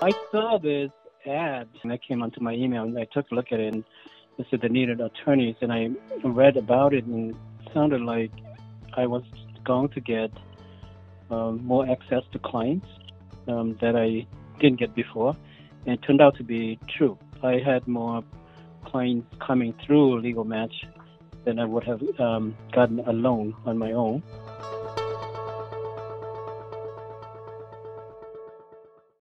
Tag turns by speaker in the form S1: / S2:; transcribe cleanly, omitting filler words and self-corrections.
S1: I saw this ad and that came onto my email, and I took a look at it, and it said they needed attorneys, and I read about it, and it sounded like I was going to get more access to clients that I didn't get before, and it turned out to be true. I had more clients coming through LegalMatch than I would have gotten alone on my own.